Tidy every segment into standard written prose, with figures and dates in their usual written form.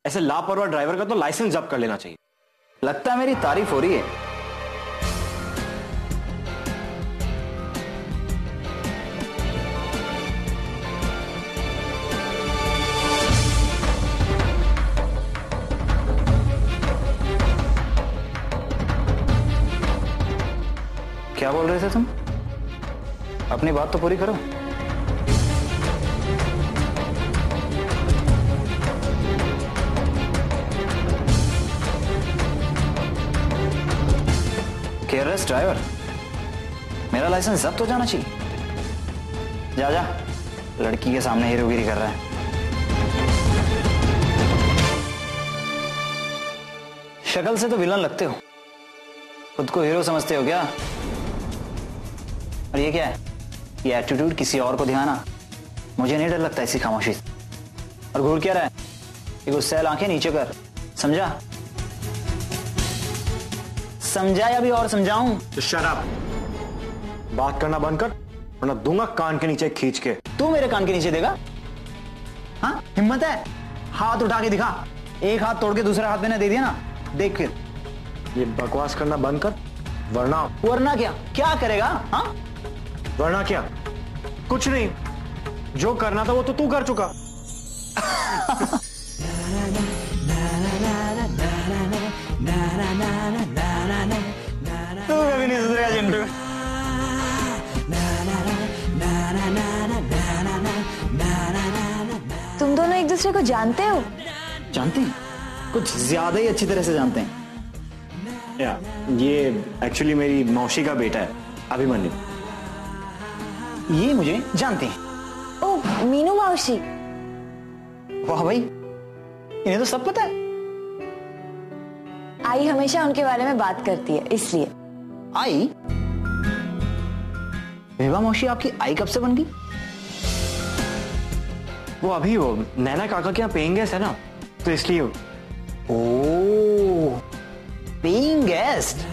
ऐसे लापरवाह ड्राइवर का तो लाइसेंस जब्त कर लेना चाहिए। लगता है मेरी तारीफ हो रही है। क्या बोल रहे थे तुम? अपनी बात तो पूरी करो। केयरलेस ड्राइवर, मेरा लाइसेंस जब्त हो जाना चाहिए। जा जा, लड़की के सामने हीरोगिरी कर रहा है। शक्ल से तो विलन लगते हो, खुद को हीरो समझते हो क्या? और ये क्या है? ये एटीट्यूड किसी और को दिखाना? मुझे नहीं डर लगता इसी खामोशी से। और घूर क्या रहा है? ये गुस्सैल आंखें नीचे कर, समझा? समझा या भी और समझाऊं? शट अप, बात करना बंद कर वरना दूंगा कान के नीचे खींच के। तू मेरे कान के नीचे देगा? हाँ, हिम्मत है? हाथ उठा के दिखा। एक हाथ तोड़ के दूसरे हाथ में ना दे दिया ना, देख फिर। ये बकवास करना बंद कर वरना। वरना क्या? क्या करेगा? हाँ, वरना क्या? कुछ नहीं, जो करना था वो तो तू कर चुका। तू कभी नहीं सुधरेगा जिंटू। तुम दोनों एक दूसरे को जानते हो? जानते हैं, कुछ ज्यादा ही अच्छी तरह से जानते हैं। या, ये एक्चुअली मेरी मौसी का बेटा है, अभिमन्यु। ये मुझे जानते हैं। ओह, मीनू मौसी। वाह भाई, इन्हें तो सब पता है। आई हमेशा उनके बारे में बात करती है, इसलिए। आई? विभा मौसी आपकी आई कब से बन गई? वो अभी वो नैना काका के यहाँ पेइंग गेस्ट है ना, तो इसलिए। Oh, paying guest.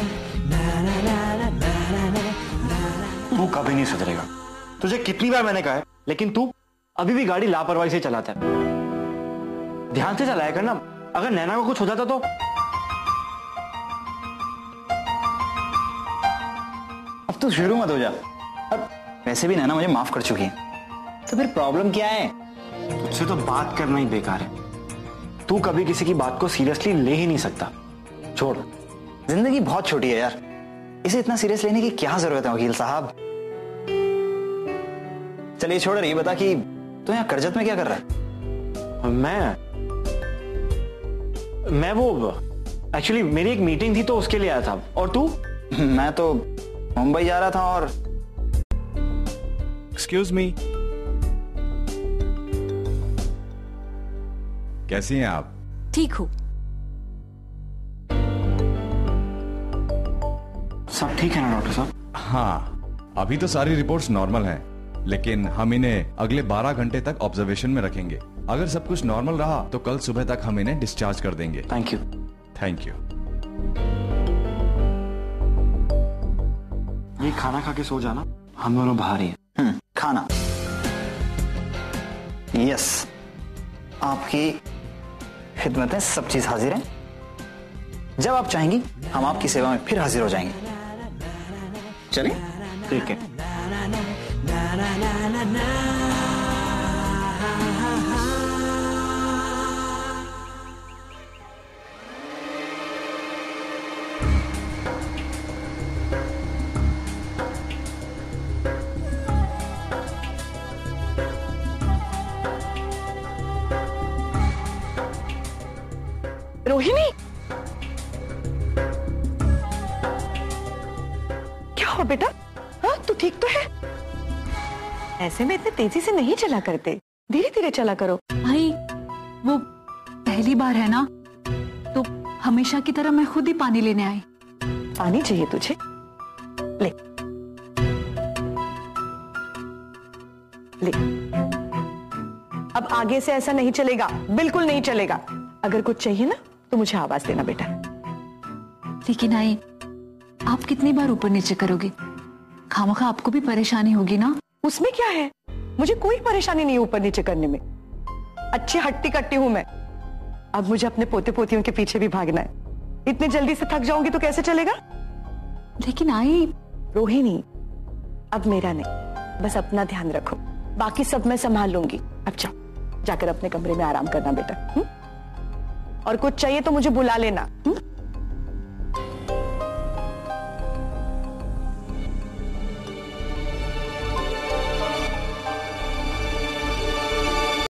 तू कभी नहीं सुधरेगा। तुझे कितनी बार मैंने कहा है, लेकिन तू अभी भी गाड़ी लापरवाही से चलाता है। ध्यान से चलाया करना, अगर नैना को कुछ हो जाता तो। अब तू शुरू मत हो जा। अब वैसे भी नैना मुझे माफ कर चुकी है, तो फिर प्रॉब्लम क्या है? तुझसे तो बात करना ही बेकार है। तू कभी किसी की बात को सीरियसली ले ही नहीं सकता। छोड़, जिंदगी बहुत छोटी है यार, इसे इतना सीरियस लेने की क्या जरूरत है वकील साहब? चलिए छोड़, ये बता कि तू यहाँ करजत में क्या कर रहा है? मैं वो एक्चुअली मेरी एक मीटिंग थी तो उसके लिए आया था। और तू? मैं तो मुंबई जा रहा था। और एक्सक्यूज मी, कैसी हैं आप? ठीक हूँ। सब ठीक है ना डॉक्टर साहब? हाँ, अभी तो सारी रिपोर्ट्स नॉर्मल हैं, लेकिन हम इन्हें अगले 12 घंटे तक ऑब्जर्वेशन में रखेंगे। अगर सब कुछ नॉर्मल रहा तो कल सुबह तक हम इन्हें डिस्चार्ज कर देंगे। Thank you. Thank you. ये खाना खा के सो जाना, हम दोनों बाहर ही हैं। खाना? यस, आपकी खिदमत में सब चीज हाजिर है। जब आप चाहेंगी हम आपकी सेवा में फिर हाजिर हो जाएंगे। चलें? ठीक है। रोहिणी, क्या हो बेटा? हाँ, तू ठीक तो है? ऐसे में इतने तेजी से नहीं चला करते, धीरे धीरे चला करो। भाई, वो पहली बार है ना, तो हमेशा की तरह मैं खुद ही पानी लेने आई। पानी चाहिए तुझे? ले ले। अब आगे से ऐसा नहीं चलेगा, बिल्कुल नहीं चलेगा। अगर कुछ चाहिए ना तो मुझे आवाज देना बेटा। लेकिन आई, आप कितनी बार ऊपर नीचे करोगे? खामखा आपको भी परेशानी होगी ना। उसमें क्या है, मुझे कोई परेशानी नहीं है ऊपर नीचे करने में। अच्छी हट्टी कट्टी हूं मैं। अब मुझे अपने पोते पोतियों के पीछे भी भागना है। इतने जल्दी से थक जाऊंगी तो कैसे चलेगा? लेकिन आई, रोहिणी, अब मेरा नहीं, बस अपना ध्यान रखो, बाकी सब मैं संभाल लूंगी। अब जाओ, जाकर अपने कमरे में आराम करना बेटा। और कुछ चाहिए तो मुझे बुला लेना।